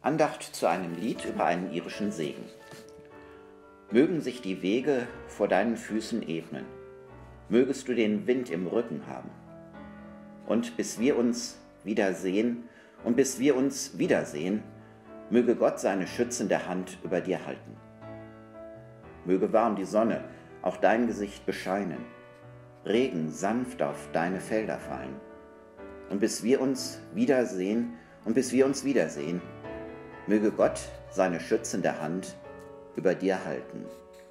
Andacht zu einem Lied über einen irischen Segen. Mögen sich die Wege vor deinen Füßen ebnen, mögest du den Wind im Rücken haben. Und bis wir uns wiedersehen, möge Gott seine schützende Hand über dir halten. Möge warm die Sonne auch dein Gesicht bescheinen, Regen sanft auf deine Felder fallen. Und bis wir uns wiedersehen, möge Gott seine schützende Hand über dir halten.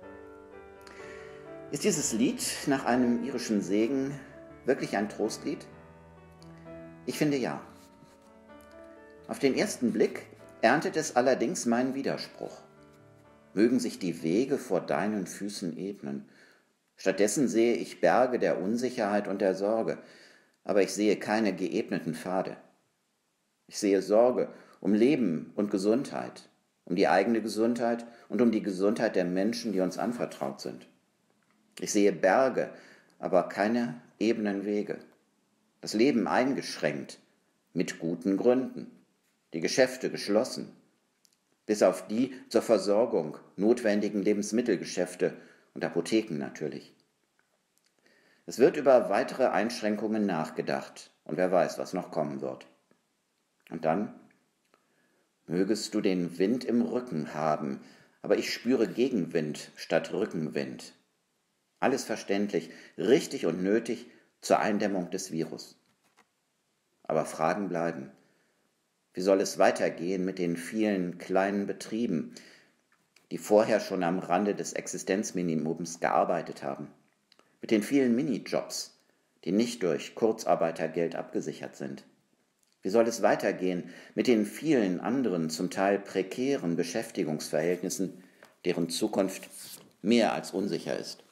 Ist dieses Lied nach einem irischen Segen wirklich ein Trostlied? Ich finde ja. Auf den ersten Blick erntet es allerdings meinen Widerspruch. Mögen sich die Wege vor deinen Füßen ebnen. Stattdessen sehe ich Berge der Unsicherheit und der Sorge, aber ich sehe keine geebneten Pfade. Ich sehe Sorge um Leben und Gesundheit, um die eigene Gesundheit und um die Gesundheit der Menschen, die uns anvertraut sind. Ich sehe Berge, aber keine ebenen Wege. Das Leben eingeschränkt, mit guten Gründen. Die Geschäfte geschlossen, bis auf die zur Versorgung notwendigen Lebensmittelgeschäfte und Apotheken natürlich. Es wird über weitere Einschränkungen nachgedacht und wer weiß, was noch kommen wird. Und dann: Mögest du den Wind im Rücken haben, aber ich spüre Gegenwind statt Rückenwind. Alles verständlich, richtig und nötig zur Eindämmung des Virus. Aber Fragen bleiben. Wie soll es weitergehen mit den vielen kleinen Betrieben, die vorher schon am Rande des Existenzminimums gearbeitet haben? Mit den vielen Minijobs, die nicht durch Kurzarbeitergeld abgesichert sind? Wie soll es weitergehen mit den vielen anderen, zum Teil prekären Beschäftigungsverhältnissen, deren Zukunft mehr als unsicher ist?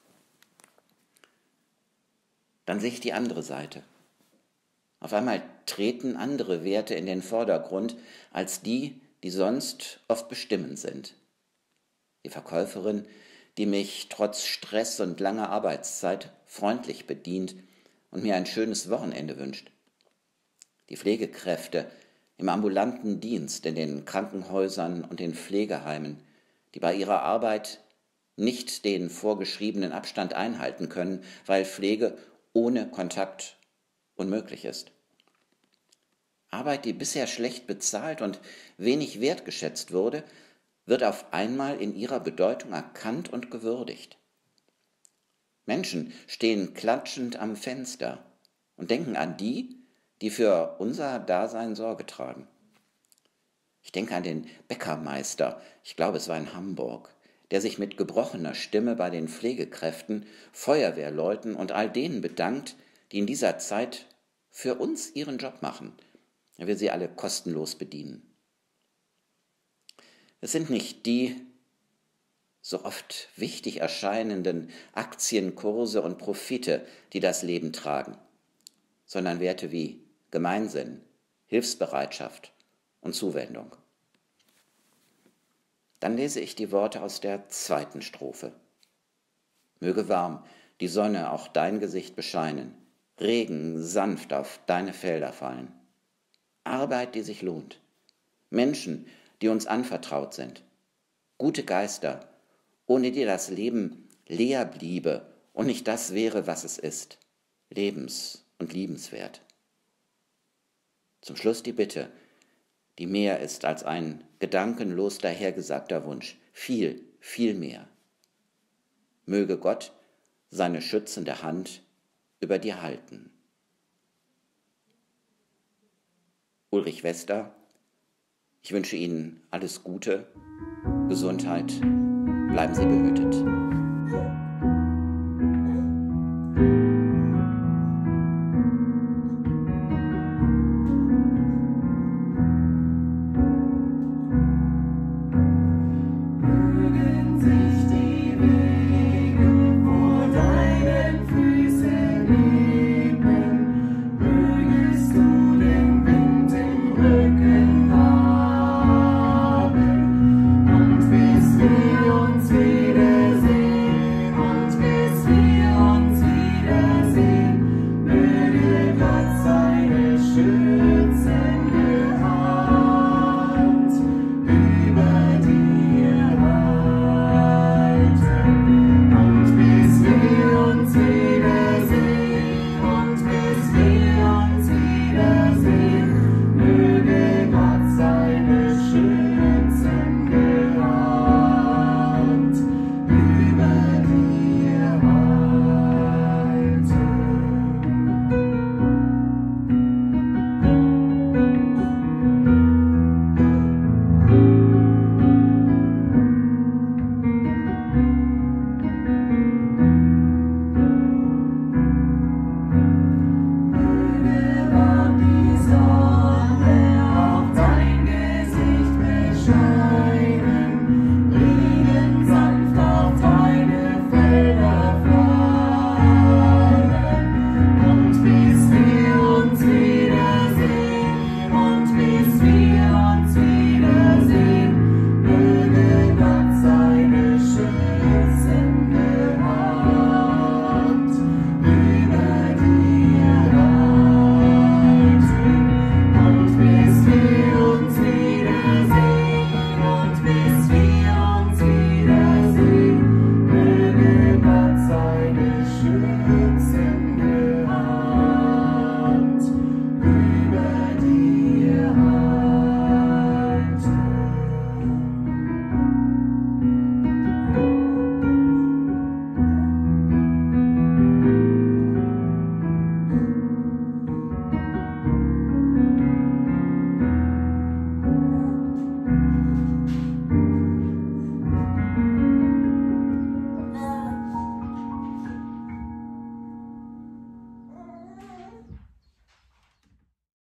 Dann sehe ich die andere Seite. Auf einmal treten andere Werte in den Vordergrund als die, die sonst oft bestimmend sind. Die Verkäuferin, die mich trotz Stress und langer Arbeitszeit freundlich bedient und mir ein schönes Wochenende wünscht. Die Pflegekräfte im ambulanten Dienst in den Krankenhäusern und den Pflegeheimen, die bei ihrer Arbeit nicht den vorgeschriebenen Abstand einhalten können, weil Pflege ohne Kontakt unmöglich ist. Arbeit, die bisher schlecht bezahlt und wenig wertgeschätzt wurde, wird auf einmal in ihrer Bedeutung erkannt und gewürdigt. Menschen stehen klatschend am Fenster und denken an die, die für unser Dasein Sorge tragen. Ich denke an den Bäckermeister, ich glaube es war in Hamburg, der sich mit gebrochener Stimme bei den Pflegekräften, Feuerwehrleuten und all denen bedankt, die in dieser Zeit für uns ihren Job machen. Er will sie alle kostenlos bedienen. Es sind nicht die so oft wichtig erscheinenden Aktienkurse und Profite, die das Leben tragen, sondern Werte wie Gemeinsinn, Hilfsbereitschaft und Zuwendung. Dann lese ich die Worte aus der zweiten Strophe. Möge warm die Sonne auch dein Gesicht bescheinen, Regen sanft auf deine Felder fallen. Arbeit, die sich lohnt. Menschen, die uns anvertraut sind. Gute Geister, ohne die das Leben leer bliebe und nicht das wäre, was es ist. Lebens- und liebenswert. Zum Schluss die Bitte, die mehr ist als ein gedankenlos dahergesagter Wunsch. Viel, viel mehr. Möge Gott seine schützende Hand über dir halten. Ulrich Wester, ich wünsche Ihnen alles Gute, Gesundheit, bleiben Sie behütet.